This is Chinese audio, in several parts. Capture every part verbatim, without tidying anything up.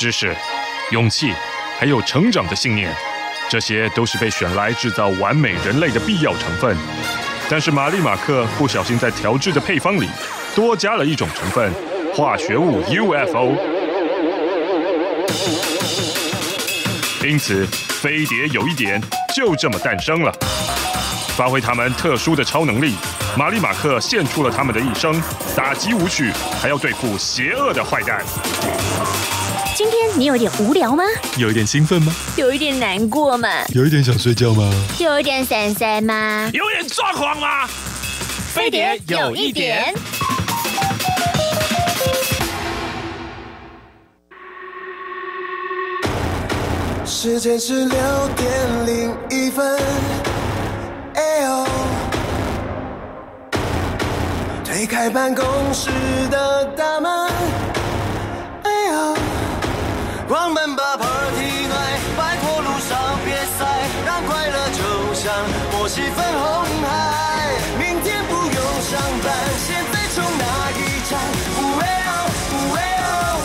知识、勇气，还有成长的信念，这些都是被选来制造完美人类的必要成分。但是玛丽马克不小心在调制的配方里多加了一种成分——化学物 U F O。因此，飞碟有一点就这么诞生了。发挥他们特殊的超能力，玛丽马克献出了他们的一生，打击舞曲，还要对付邪恶的坏蛋。 今天你有点无聊吗？ 有一点兴奋吗？ 有一点难过吗？ 有一点想睡觉吗？ 有一点散散吗？ 有点抓狂吗？ 飞碟有一点。 时间是六点零一分，哎呦！推开办公室的大门，哎呦！关门吧 Party night， 拜托路上别塞，让快乐就像默契粉红海。明天不用上班，现在冲哪一站？呜哎哦，呜哎哦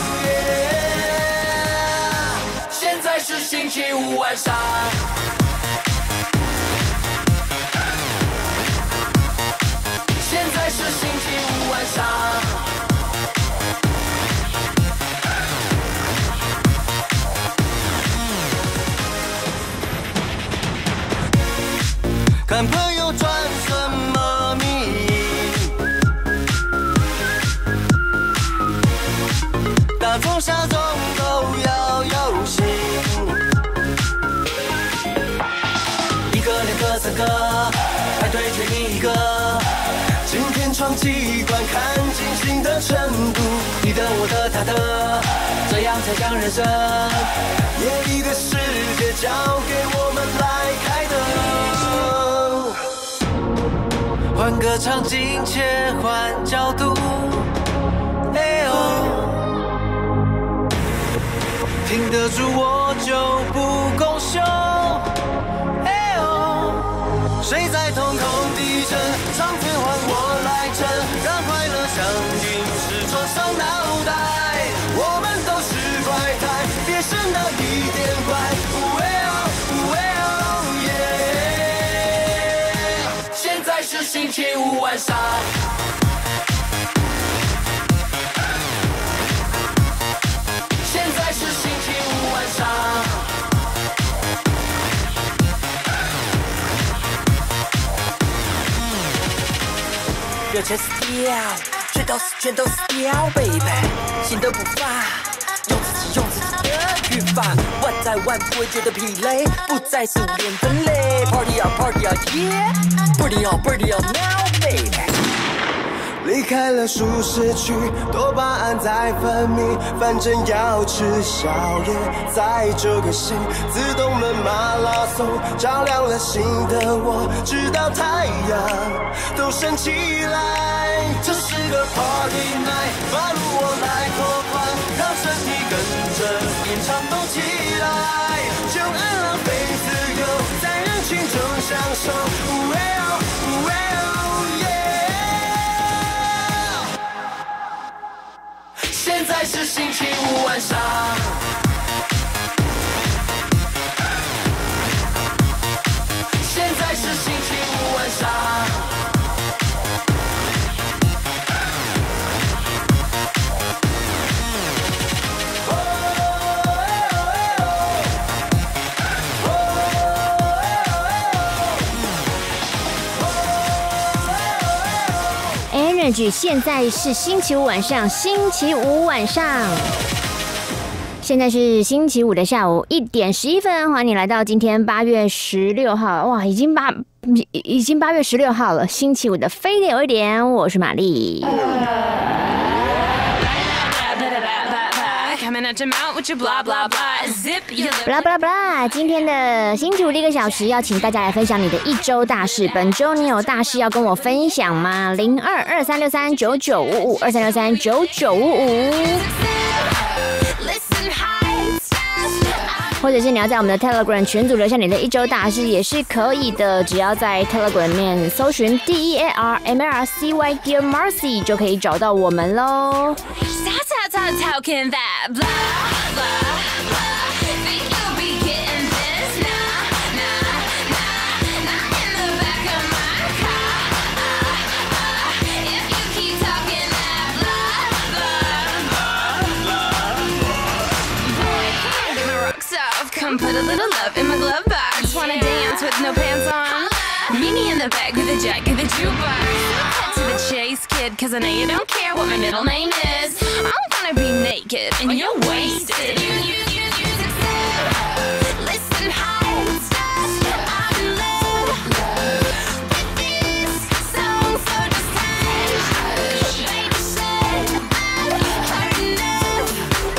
耶！现在是星期五晚上。现在是星期五晚上。看朋友转什么迷，大中小众都要有心。一个两个三个，还推荐你一个。今天闯机关，看金星的程度，你的我的他的，这样才像人生。夜里的世界交给我们来开灯。换个场景，切换角度，哎呦，挺得住我就不公休，哎呦，谁在瞳孔地震，场子换我来撑，让快乐像陨石撞上脑袋，我们都是怪胎，别生那一点怪，呜哎哦，呜哎哦耶！现在是星期五晚上。现在是星期五晚上。有钱死掉，全都是全都是掉 ，baby， 心都不放，用自己用自己的去放，玩在玩不会觉得疲累，不再是五连分类 ，party on party on yeah，party on party on now baby。离开了舒适区，多巴胺在分泌，反正要吃宵夜。在这个心自动门马拉松，照亮了心的我，直到太阳都升起来。这是个 party night， 把路我来拓宽，让身体跟着演唱动起来，就爱浪费自由，在人群中享受。呜哎哦，呜哎哦。现在是星期五晚上。现在是星期五晚上。 Energy 现在是星期五晚上，星期五晚上，现在是星期五的下午一点十一分，欢迎你来到今天八月十六号，哇，已经八已经八月十六号了，星期五的飞碟有一点，我是玛丽。不啦不啦不啦！今天的星期五的一个小时，要请大家来分享你的一周大事。本周你有大事要跟我分享吗？零二二三六三九九五五二三六三九九五五，或者是你要在我们的 Telegram 群组留下你的一周大事也是可以的，只要在 Telegram 里面搜寻 D E A R M A R C Y Dear Marcy 就可以找到我们喽。 talking that blah blah blah. Think you'll be getting this? Nah, nah, nah, not in the back of my car. If you keep talking that blah blah blah blah. Boy, come get my rocks off. Come put a little love in my glove box. Wanna dance with no pants on? Meet me in the back with a jack of the jukebox. Cut to the chase, kid, cause I know you don't care what my middle name is. I'm gonna be naked and you're wasted. You, you, you, you said, listen, hoes, I'm in love with this song, so just hush. Baby said, I've heard enough.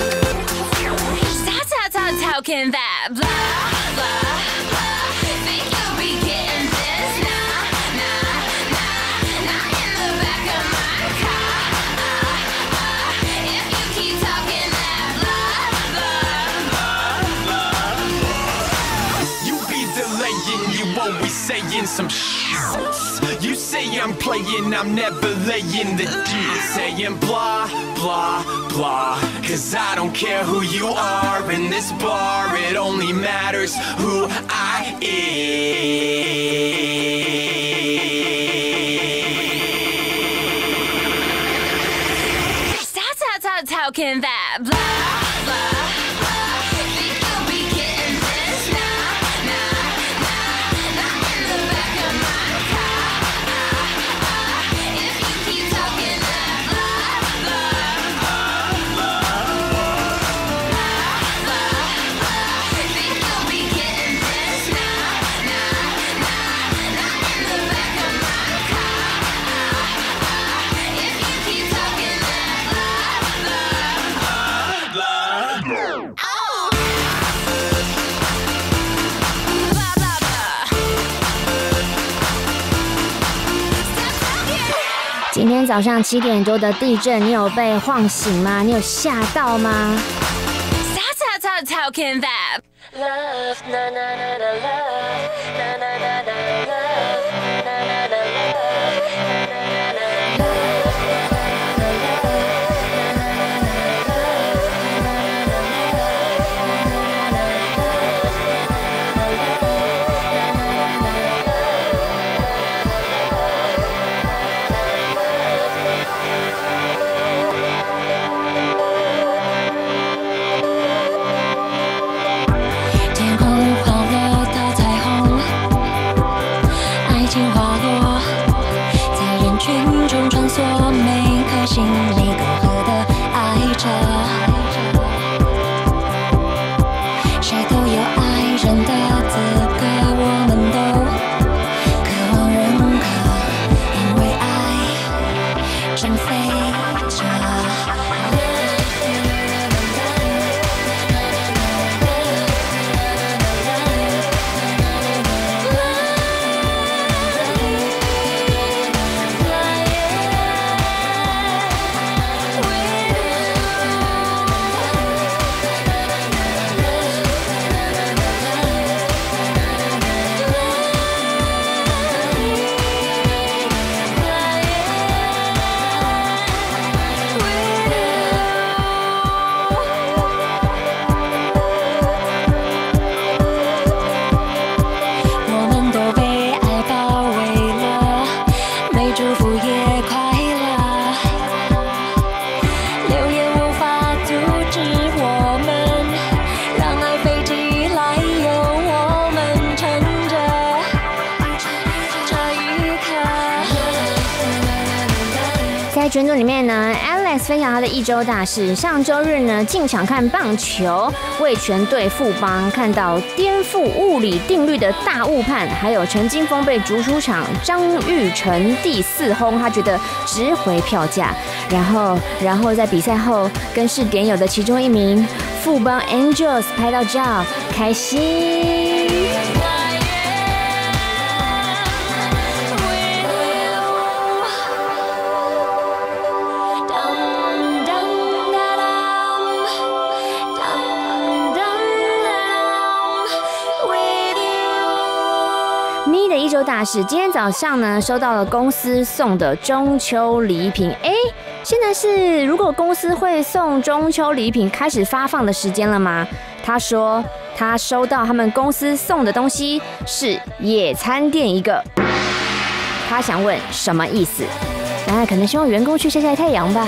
Stop, stop, stop talking that blah, blah, blah. Think you'll be getting this? Nah, nah, nah, not in the back of my car. If you keep talking that blah, blah, blah. You be delaying, you always saying some shit. You say I'm playing, I'm never laying the deal. Saying blah, blah, blah. Cause I don't care who you are in this bar. It only matters who I am. Stop, stop, stop talking that blah, blah, blah. Think you'll be getting this? Nah, nah, nah, not in the back of my car. If you keep talking that blah, blah, blah, blah, blah. Think you'll be getting this? Nah, nah, nah, not in the back of my car. If you keep talking that blah, blah, blah, blah. Oh. Blah, blah, blah. Stop talking. 今天早上七点多的地震，你有被晃醒吗？你有吓到吗？ Stop, stop, stop talking that love, na na na na love, na na na na love, na na na na love, na na na na love. 天空划了道彩虹，爱情滑落，在人群中穿梭，每颗心里隔阂的爱着。谁都有爱人的资格，我们都渴望认可，因为爱正飞着。我们都被爱包围了，没祝福也快乐，流言无法阻止我们，让爱飞起来，由我们撑着这一刻。 在群组里面呢 ，Alex 分享他的一周大事。上周日呢，进场看棒球，味全对富邦，看到颠覆物理定律的大误判，还有陈金锋被逐出场，张玉成第四轰，他觉得值回票价。然后，然后在比赛后跟是点友的其中一名富邦 Angels 拍到照，开心。咪的一周大事，今天早上呢收到了公司送的中秋礼品，哎， 现在是如果公司会送中秋礼品开始发放的时间了吗？他说他收到他们公司送的东西是野餐垫一个，他想问什么意思？那可能希望员工去晒晒太阳吧。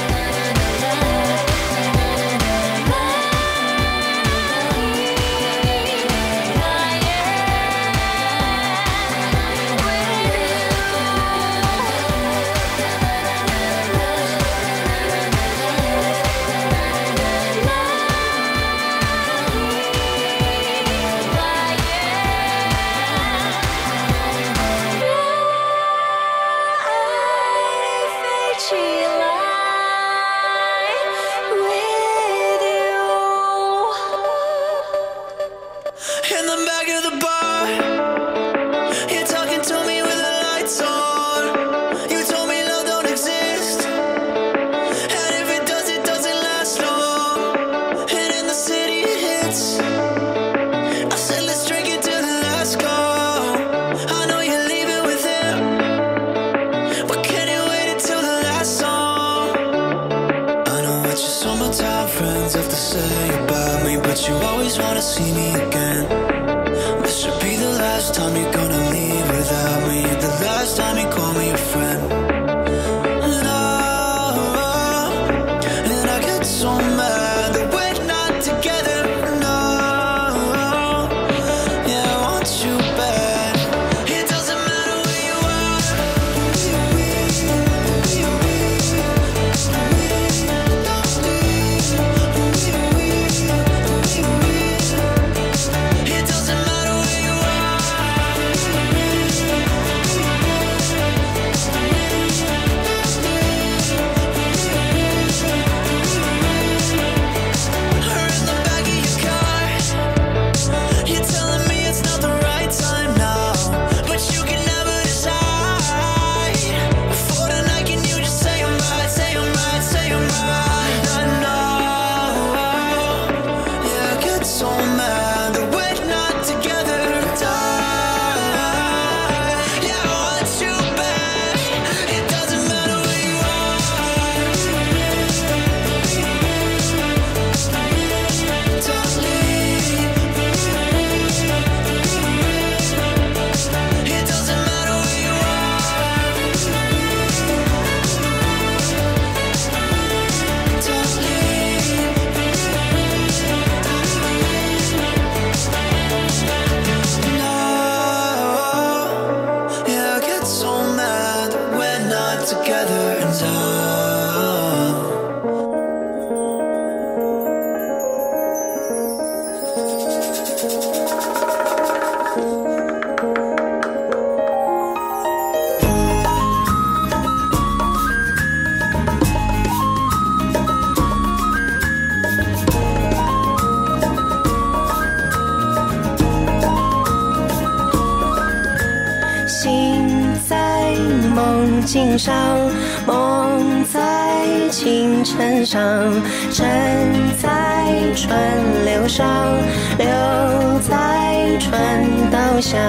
心上，梦在清晨上，沉在川流上，留在川道下。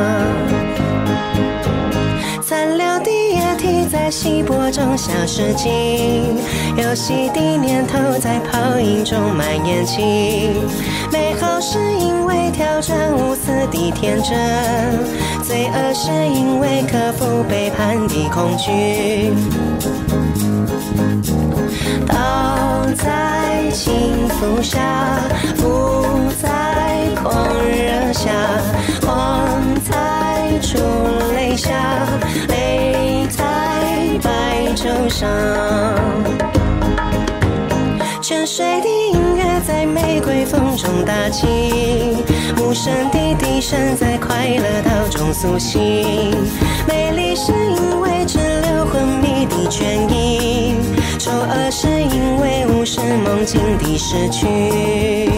残留的液体在稀薄中消失尽，游戏的念头在泡影中蔓延起。美好是因为挑战无私的天真，罪恶是因为克服背叛的恐惧。倒在轻浮下，浮在狂热下，狂在出泪下，泪在白昼上。泉水的音乐在玫瑰风中打起，无声的笛声在快乐岛中苏醒。美丽是因为只留昏迷的倦意，丑恶是因为无视梦境的失去。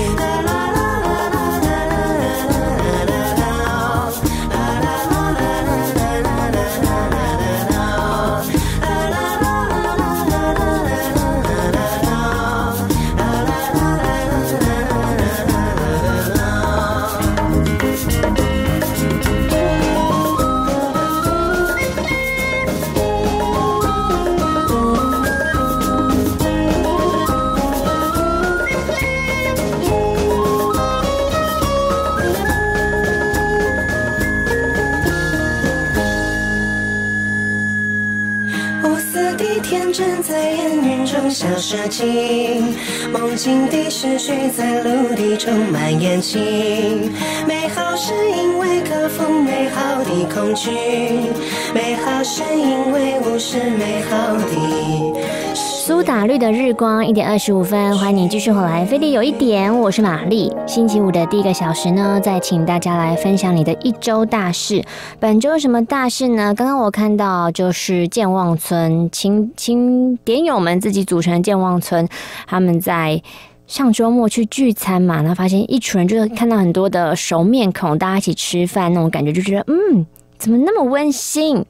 设计，梦境的思绪在陆地中蔓延起。美好是因为克服美好的恐惧，美好是因为无视美好的。 苏打绿的日光一点二十五分，欢迎你继续回来。飞碟有一点，我是玛丽。星期五的第一个小时呢，再请大家来分享你的一周大事。本周有什么大事呢？刚刚我看到就是健忘村青青点友们自己组成的健忘村，他们在上周末去聚餐嘛，然后发现一群人就是看到很多的熟面孔，大家一起吃饭那种感觉，就觉得嗯，怎么那么温馨？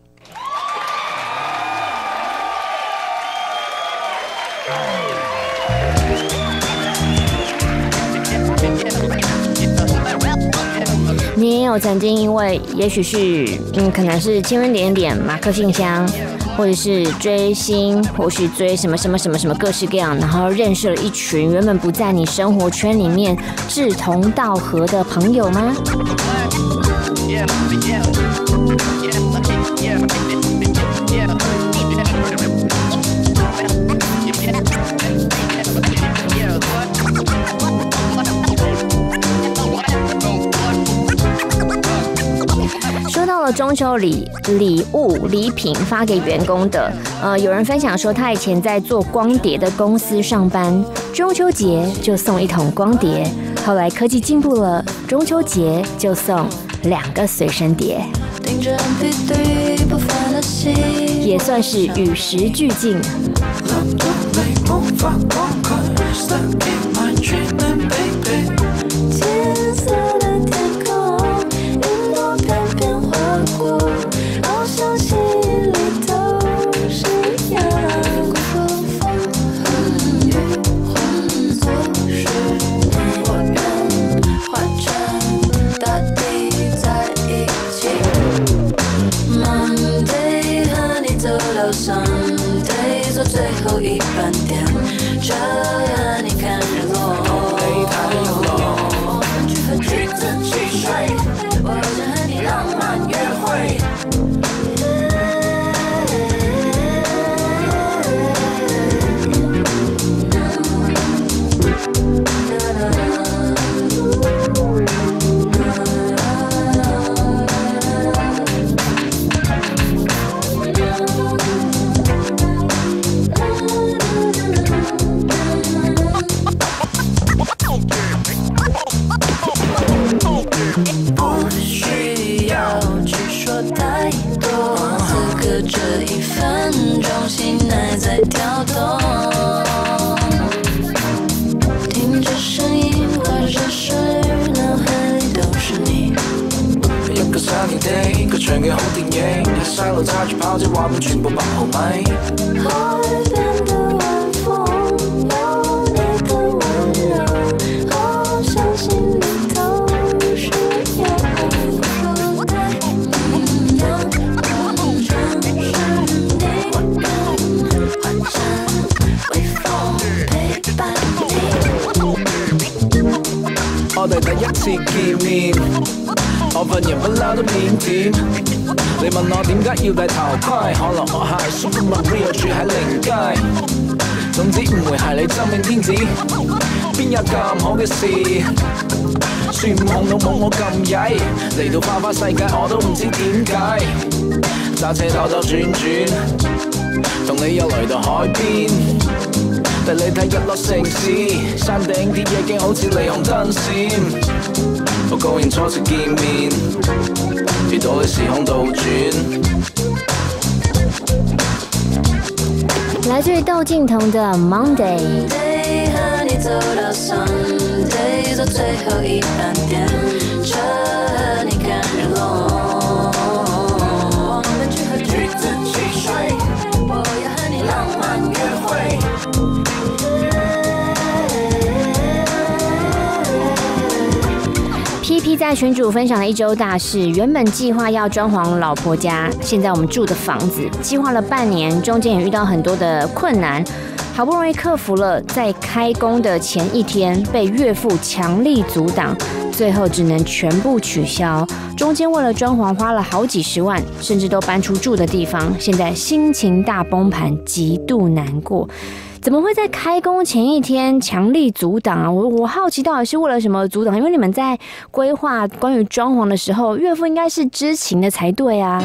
你也有曾经因为也许是嗯，可能是千分点点马克信箱，或者是追星，或是追什么什么什么什么各式各样，然后认识了一群原本不在你生活圈里面志同道合的朋友吗？说到了中秋礼礼物礼品发给员工的，呃，有人分享说他以前在做光碟的公司上班，中秋节就送一桶光碟，后来科技进步了，中秋节就送两个随身碟，也算是与时俱进。 天色的天空，云朵翩翩划过，好像心里都是阳光，风和雨混作水，我愿化成大地在一起。Monday 和你走到 Sunday， 做最后一班电车，和你看日落。橘子汽水，我想和你浪漫约会。不需要去说太多，此刻这一分钟，心还在跳动。听着声音，或者是脑海里都是你。 一個 sunny day， 個場嘅好電影，喺山路揸住跑車畫面全部八毫米。 海邊的晚風，有你的溫柔，好像心裡頭是陽光的陽光城市你，換成微風陪伴你。 我哋第一次見面，我份人不嬲都腼腆。你問我點解要戴頭盔，可能我係 Super Mario 住喺靈街。總之唔會係你真命天子，邊有咁好嘅事？孫悟空都冇我咁曳，嚟到花花世界我都唔知點解。揸車兜兜轉轉，同你又嚟到海邊。帶你睇日落城市，山頂啲夜景好似霓虹燈閃。好高興初次見面，遇到你時空倒轉。 來自於竇靖童的 Monday。 和你走到 Sunday， 坐最後一班電車，和你看日落。我們去喝橘子汽水，我要和你浪漫約會。 P P 在群組分享了一周大事，原本計劃要裝潢老婆家，現在我們住的房子計劃了半年，中間也遇到很多的困難，好不容易克服了，在開工的前一天被岳父強力阻擋，最後只能全部取消。中間為了裝潢花了好幾十萬，甚至都搬出住的地方，現在心情大崩盤，極度難過。 怎么会在开工前一天强力阻挡啊？我我好奇到底是为了什么阻挡？因为你们在规划关于装潢的时候，岳父应该是知情的才对啊。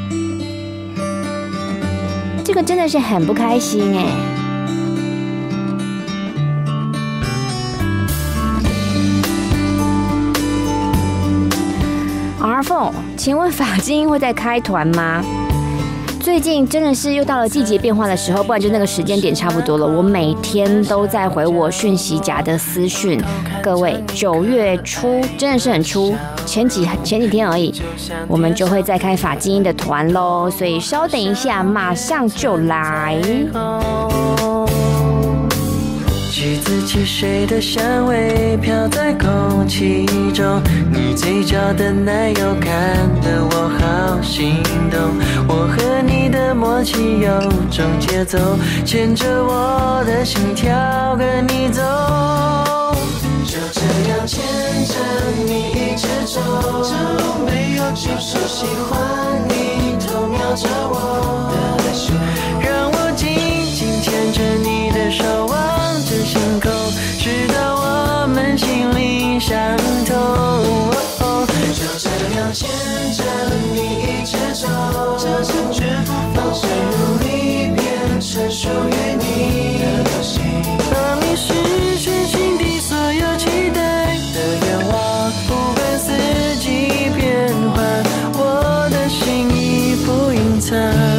这个真的是很不开心哎。R 四，请问法金会再开团吗？最近真的是又到了季节变化的时候，不然就那个时间点差不多了。我每天都在回我讯息夹的私讯，各位，九月初真的是很初，前几前几天而已，我们就会再开法金的团喽，所以稍等一下，马上就来。 橘子汽水的香味飘在空气中，你嘴角的奶油看得我好心动，我和你的默契有种节奏，牵着我的心跳跟你走，就这样牵着你一直走，走没有就说喜欢你，偷瞄着我的手，让我紧紧牵着你的手，心口，直到我们心灵相通。哦、就这样牵着你一直走，这次绝不放手，努力变成属于你的心，帮你实现心底所有期待的愿望。不管四季变换，我的心意不隐藏。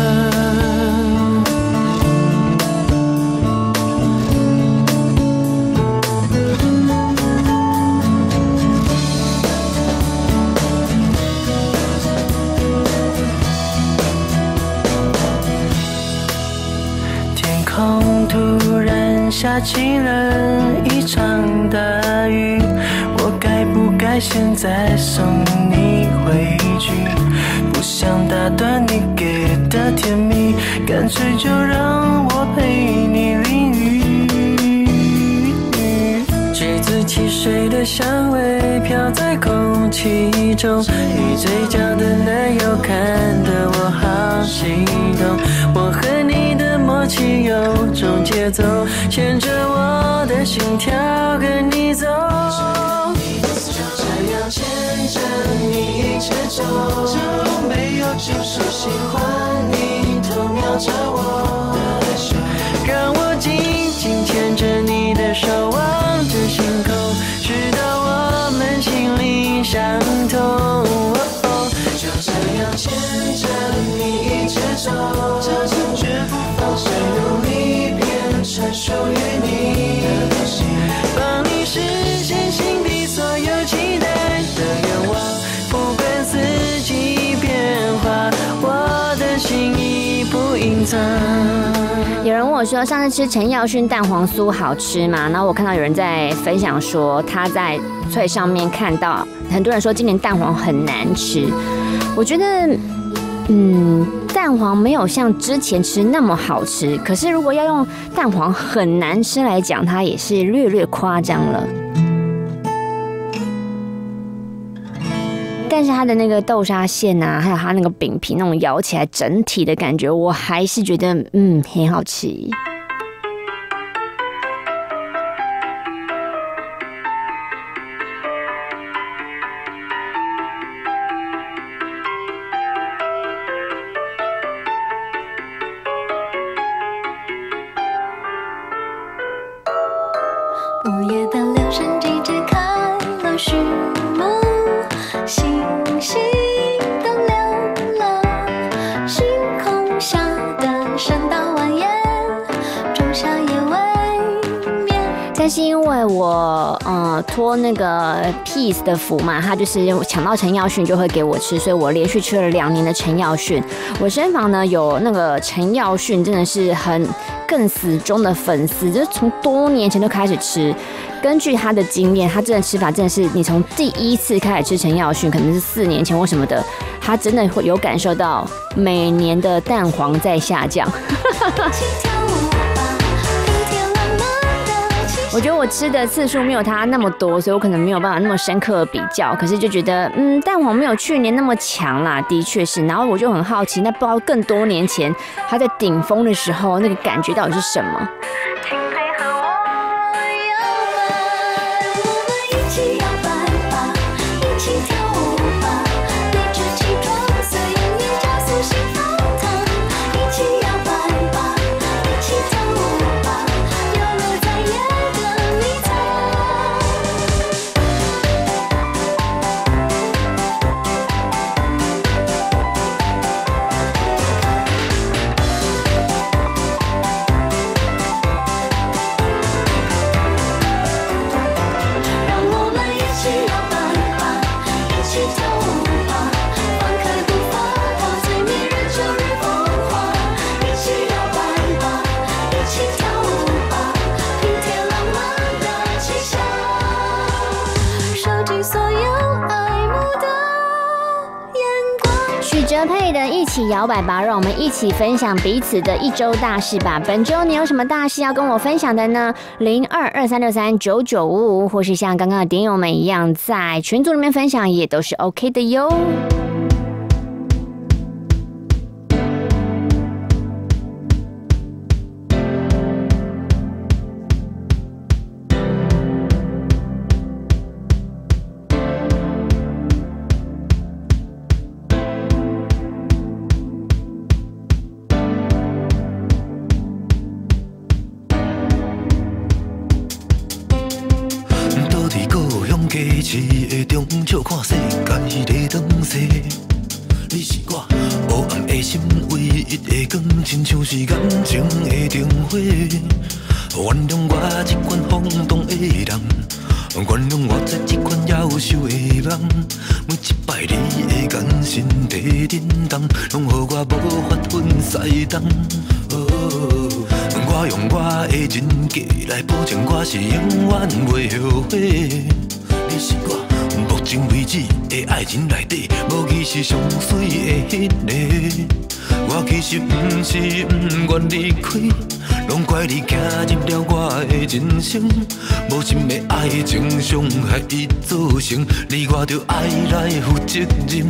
突然下起了一场大雨，我该不该现在送你回去？不想打断你给的甜蜜，干脆就让我陪你淋雨。橘子汽水的香味飘在空气中，你嘴角的奶油看得我好心动，我和你的默契有种节奏，牵着我的心跳跟你走，就这样牵着你一直走，走没有就说喜欢你，偷瞄着我的手，让我紧紧牵着你的手，望着心口，直到我们心灵相通。哦、就这样牵着你一直走，这次绝不放手，努力变成属于你的心，帮你实现心底所有期待的愿望。不管四季变化，我的心意不隐藏。 有人问我说，上次吃陈耀迅蛋黄酥好吃吗？然后我看到有人在分享说，他在脆上面看到很多人说今年蛋黄很难吃。我觉得，嗯，蛋黄没有像之前吃那么好吃。可是如果要用蛋黄很难吃来讲，它也是略略夸张了。但是它的那个豆沙馅啊，还有它那个饼皮那种咬起来整体的感觉，我还是觉得嗯很好吃。 午夜的留声季节开了序幕，星星都亮了，星空下的圣诞晚宴，仲夏夜未眠。 但是因为我呃托那个 Peace 的福嘛，他就是抢到陈耀迅就会给我吃，所以我连续吃了两年的陈耀迅。我身旁呢有那个陈耀迅，真的是很更死忠的粉丝，就是从多年前就开始吃。根据他的经验，他真的吃法真的是，你从第一次开始吃陈耀迅，可能是四年前或什么的，他真的会有感受到每年的蛋黄在下降。 我觉得我吃的次数没有它那么多，所以我可能没有办法那么深刻的比较。可是就觉得，嗯，蛋黄没有去年那么强啦，的确是。然后我就很好奇，那不知道更多年前它在顶峰的时候，那个感觉到底是什么？配的一起摇摆吧，让我们一起分享彼此的一周大事吧。本周你有什么大事要跟我分享的呢？零二二三六三九九五五，或是像刚刚的点友们一样，在群组里面分享也都是 OK 的哟。 笑看世界在转西，你是我黑暗的心唯一的光，亲像是感情的灯火。原谅我这款放荡的人，原谅我这这款夭寿的梦。每一摆你的眼神在震动，拢予我无法分西东。我用我的人格来保证，我是永远袂后悔。你是我。目前为止的爱情内底，无疑是上水的迄个。我其实不是不愿离开，拢怪你走入了我的人生。无心的爱情伤害已造成，你我着爱来负责任。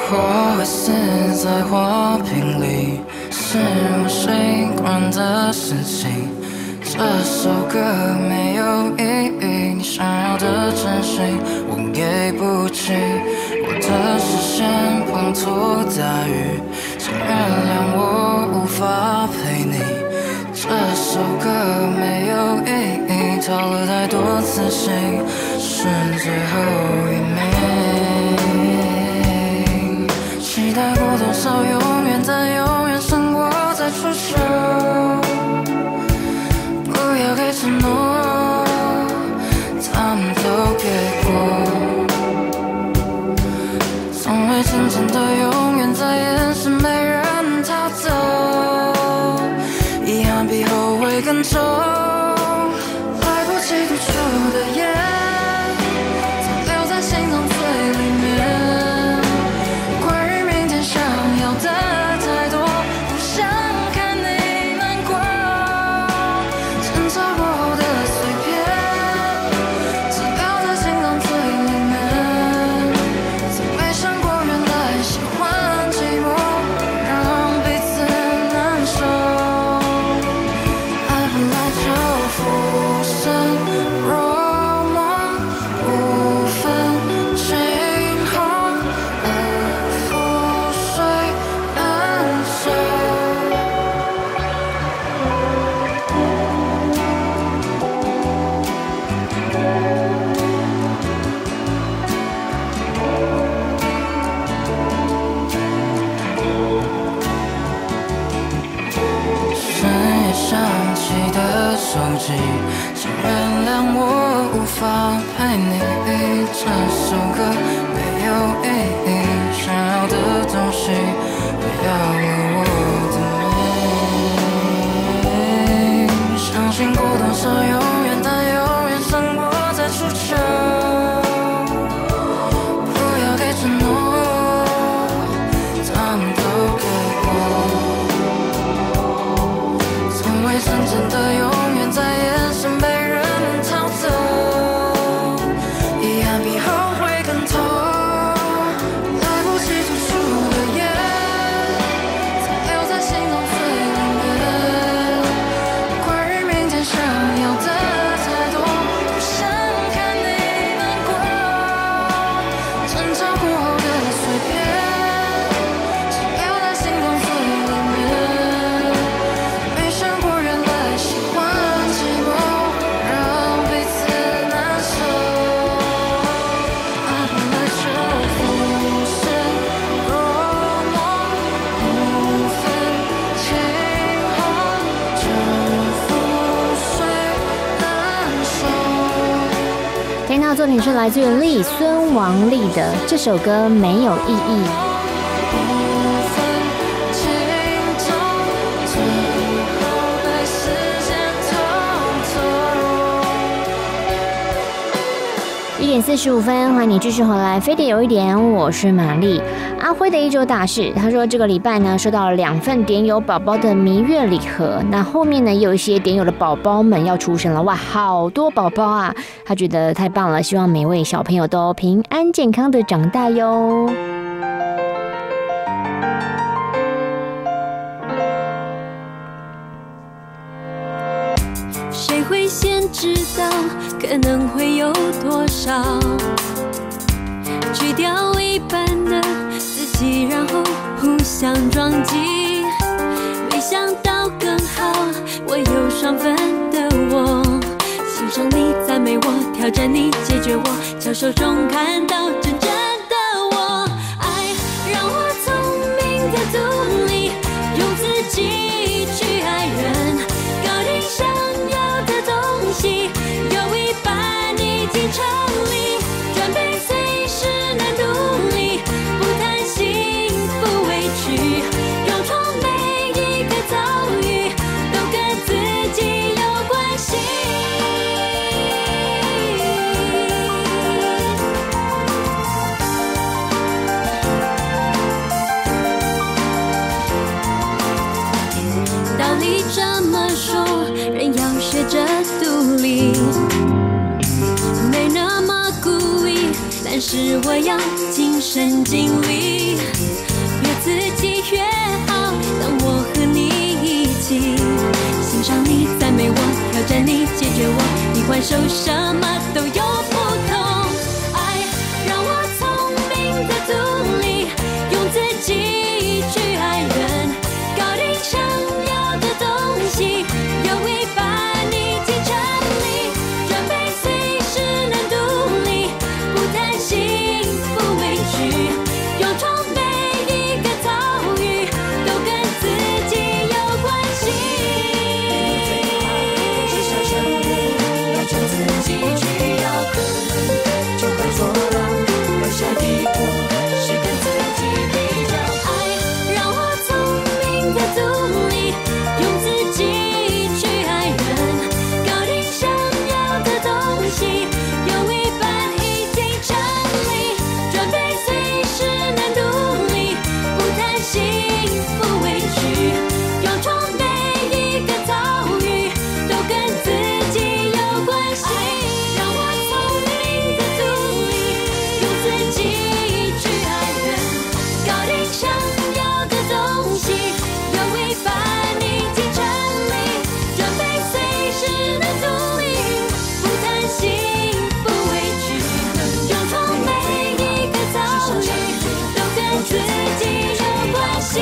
我会死在花瓶里，是我习惯的事情。这首歌没有意义，你想要的真心我给不起，我的视线滂沱大雨，请原谅我无法陪你。这首歌没有意义，掏了太多次心，是最后一名。期待过多少永远，但永远胜过再出手。不要给承诺，他们都给过。从未真正的永远，在眼神没人能逃走。遗憾比后悔更重，来不及吐出的眼，残留在心脏最里面。关于明天想要的太多，不想看你难过。争吵过后的碎片，只留在心脏最里面。从没想过原来喜欢寂寞，让彼此难受。爱本来就浮生若梦，不分青红而覆水难收。深夜响起的手机，请原谅我无法陪你。这首歌没有意义，想要的东西不要了我的命。相信过多少永远，但永远胜过再出糗。不要给承诺，他们都给过。从未真正的永远，在眼神被人能逃走。遗憾比后悔更痛，来不及吐出的眼，残留在心脏最里面。关于明天想要的太多，不想看你难过。争吵过后的碎片，只留在心脏最里面。没想过原来喜欢寂寞，让彼此难受。爱本来就浮生若梦，不分青红，这覆水难收。 听到作品是来自于立孙王力的这首歌没有意义。 不分轻重，最后被时间偷走。 一点四十五分，欢迎你继续回来，非得有一点，我是玛丽。阿辉的一周大事，他说这个礼拜呢收到了两份点友宝宝的蜜月礼盒，那后面呢也有一些点友的宝宝们要出生了，哇，好多宝宝啊！他觉得太棒了，希望每位小朋友都平安健康的长大哟。 谁会先知道可能会有多少？去掉一半的自己，然后互相撞击。没想到更好，我有双份的我，欣赏你，赞美我，挑战你，解决我，巧手中看到真正的我。爱让我聪明的独立，用自己去爱人，搞定想要的东西，有一半已经成立，准备随时难独立，不谈幸福委屈，勇闯每一个遭遇，都跟自己有关系。 是我要尽身尽力，越自己越好。当我和你一起，欣赏你、赞美我、挑战你、解决我，你换手什么都有不同。爱让我聪明的独立，用自己去爱人，搞定想要的东西，有一半已经成立，准备随时能独立，不贪心不委屈，勇闯每一个遭遇，都跟自己有关系。 至少承认，要求自己去要的，就会做到。而下一步是跟自己比较。 爱让我聪明的独立，用自己去爱人，搞定想要的东西，有一半已经成立，准备随时能独立，不贪心不委屈，勇闯每一个遭遇，都跟自己有关系。让我聪明的独立，用自己去爱人，搞定想要的东西，有一半已经成立，准备随时能独立，不贪心不委屈，勇闯每一个遭遇，都跟自己有关系。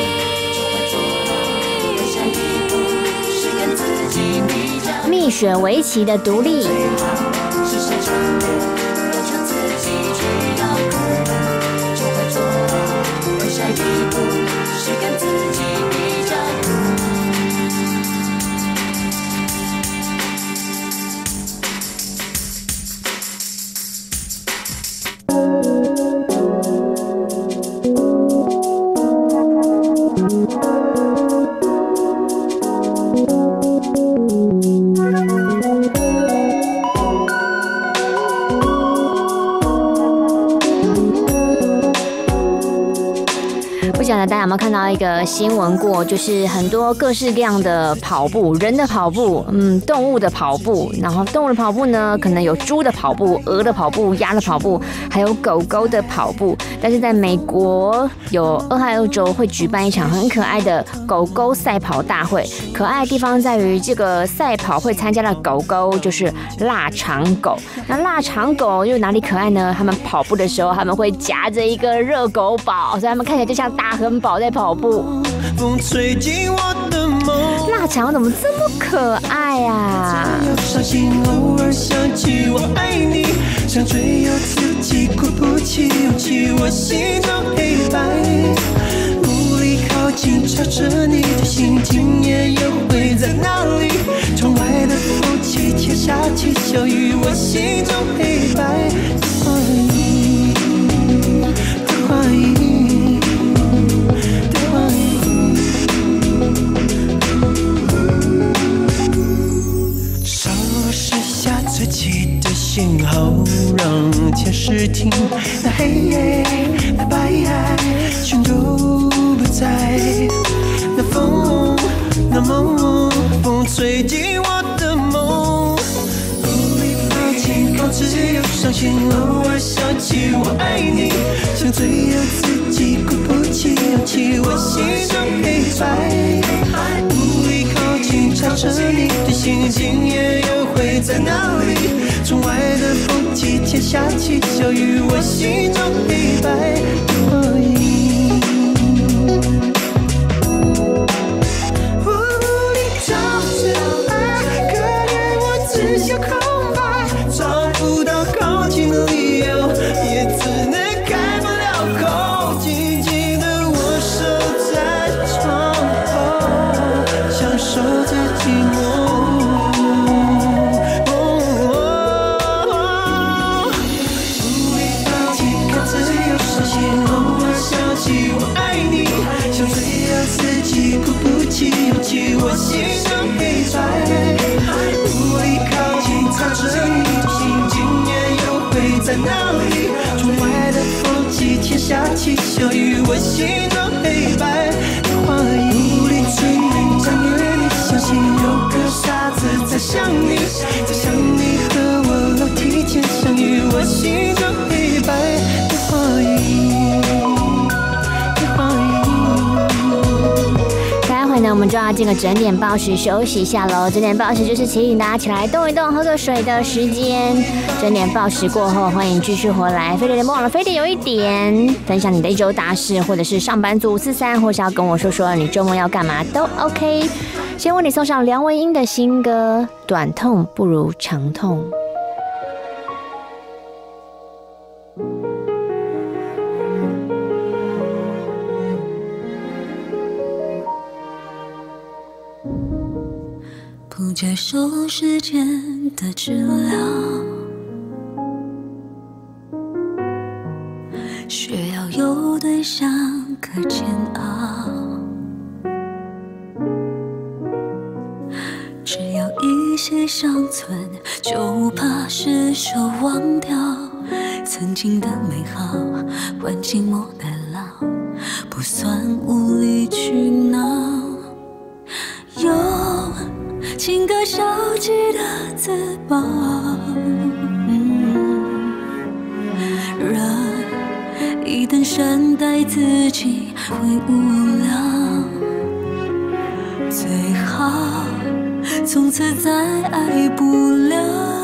下一步是跟自己比较。 蜜雪围棋的独立。 是谁承认，要求自己去要的，就会做到。而下一步是跟自己比较。 不晓得大家有没有看到一个新闻过，就是很多各式各样的跑步，人的跑步，嗯，动物的跑步，然后动物的跑步呢，可能有猪的跑步、鹅的跑步、鸭的跑步，还有狗狗的跑步。但是在美国有俄亥俄州会举办一场很可爱的狗狗赛跑大会，可爱的地方在于这个赛跑会参加的狗狗就是腊肠狗。那腊肠狗又哪里可爱呢？他们跑步的时候，他们会夹着一个热狗堡，所以他们看起来就像大亨堡在跑步。 风吹进我的梦， 腊肠怎么这么可爱啊？ 伤心偶尔想起我爱你，想追有自己鼓不起勇气，我心中黑白，无力靠近，朝着你的心，今夜又会在哪里？窗外的风起，天下起小雨，我心中黑白，怀疑，怀疑。收拾下自己的信号，让天使听那黑夜，那白爱，全都不在。那风，那梦，风吹进我的梦，无力放弃，控制又伤心，偶尔想起我爱你，想追有自己鼓不起勇气，我心中黑白，无力靠近，朝着你的心，今夜又会在哪里？窗外的风起，天下起小雨，我心中黑白怀疑，无力找着爱，可怜我只想空白，找不到靠近的理由，也只能开不了口，静静的我守在窗后，享受着寂寞。我心中黑白，无力靠近，朝着你的心，今夜又会在哪里？窗外的风起，天下起小雨，我心中黑白怀疑，无力追寻，但愿你相信有个傻子在想你，在想你和我楼梯间相遇，我心中黑白。 我们就要进个整点报时休息一下喽。整点报时就是提醒大家起来动一动、喝个水的时间。整点报时过后，欢迎继续回来。飞碟联播网的飞碟有一点，分享你的一周大事，或者是上班族五四三，或是要跟我说说你周末要干嘛都 OK。先为你送上梁文音的新歌《短痛不如长痛》。 不接受时间的治疗，需要有对象可煎熬，只要一些伤存，就怕失手忘掉曾经的美好，关寂寞的牢，不算无理取闹。有情歌消极的自保，嗯，人一旦善待自己会无聊，最好从此再爱不了。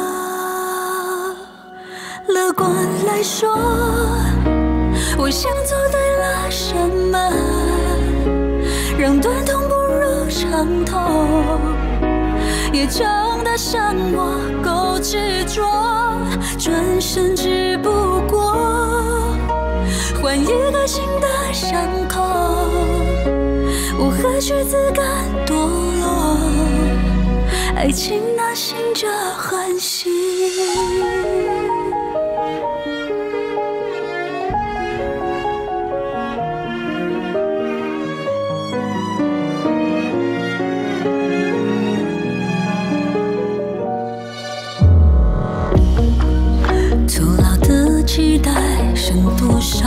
乐观来说，我想做对了什么，让短痛不如长痛，也真的像我够执着，转身只不过换一个新的伤口，我何须自甘堕落，爱情那醒着很醒。期待剩多少？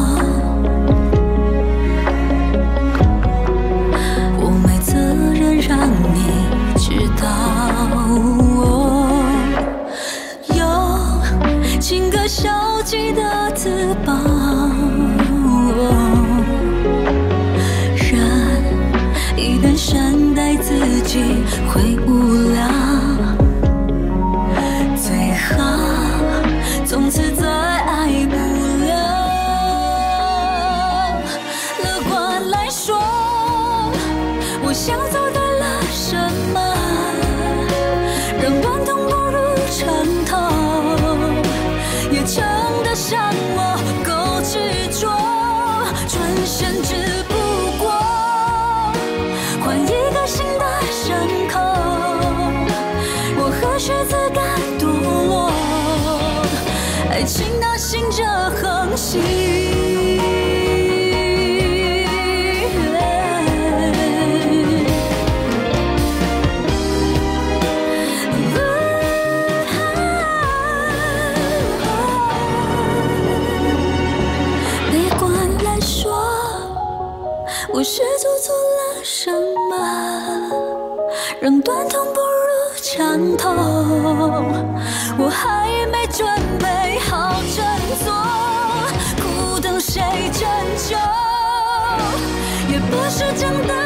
我没责任让你知道。有情歌消极的自保，人一旦善待自己会无聊，最好从此再爱不了。乐观来说，我想做对了什么，让短痛不如长痛，也真的像我够执着，转身只不过换一个新的伤口，我何须自甘堕落，爱情那醒着恒星。悲观来说，我是做错了什么，让短痛不如长痛，我还没准备好振作，苦等谁拯救，也不是真的